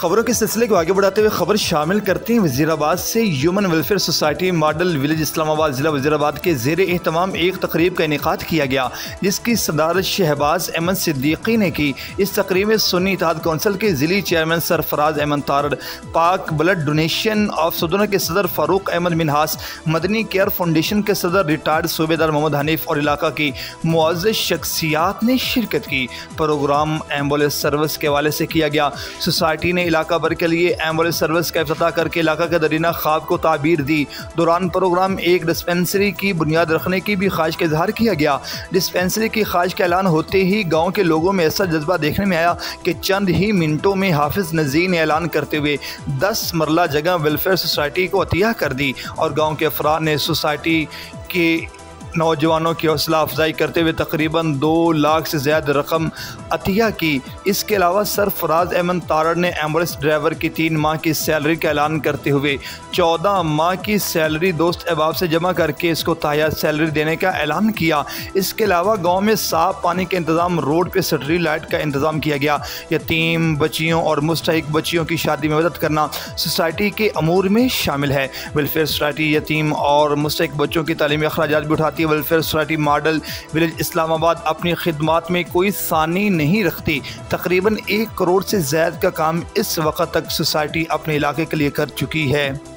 खबरों के सिलसिले को आगे बढ़ाते हुए खबर शामिल करते हैं वज़ीराबाद से। Human welfare society model village Islamabad ज़िला वज़ीराबाद के ज़ेर एहतमाम एक तकरीब का इनेकाद किया गया, जिसकी सदारत शहबाज अहमद सिद्दीकी ने की। इस तकरीब में सुन्नी इत्तेहाद कौंसिल के ज़िली chairman Sarfaraz Ahmed Tarar, Pak blood donation of Saduna के सदर फ़ारूक अहमद मिनहास, मदनी केयर फाउंडेशन के सदर रिटायर्ड सूबेदार मोहम्मद हनीफ और इलाका की मुअज़्ज़ज़ शख्सियात ने शिरकत की। प्रोग्राम एम्बुलेंस सर्विस के हवाले से किया गया। सोसाइटी ने इलाका भर के लिए एम्बुलेंस सर्विस का इफ्तिताह करके इलाका के दरीना ख्वाब को ताबीर दी। दौरान प्रोग्राम एक डिस्पेंसरी की बुनियाद रखने की भी ख्वाहिश का इजहार किया गया। डिस्पेंसरी की ख्वाहिश का ऐलान होते ही गाँव के लोगों में ऐसा जज्बा देखने में आया कि चंद ही मिनटों में हाफिज़ नज़ीर ने ऐलान करते हुए 10 मरला जगह वेलफेयर सोसाइटी को अतिया कर दी और गाँव के अफराद ने सोसाइटी के नौजवानों की हौसला अफजाई करते हुए तकरीबन 2 लाख से ज़्यादा रकम अतिया की। इसके अलावा सरफराज अहमद तारड़ ने एम्बुलेंस ड्राइवर की 3 माह की सैलरी का ऐलान करते हुए 14 माह की सैलरी दोस्त अहबाब से जमा करके इसको ताया सैलरी देने का ऐलान किया। इसके अलावा गाँव में साफ पानी के इंतज़ाम, रोड पर स्ट्रीट लाइट का इंतज़ाम किया गया। यतीम बच्चियों और मुस्तहिक बच्चियों की शादी में मदद करना सोसाइटी के अमूर में शामिल है। वेलफेयर सोसाइटी यतीम और मुस्तहिक बच्चों की तालीमी अखराजात भी उठाती। Welfare society model village Islamabad अपनी खिदमात में कोई सानी नहीं रखती। तकरीबन 1 करोड़ से ज़्यादा का काम इस वक्त तक सोसाइटी अपने इलाके के लिए कर चुकी है।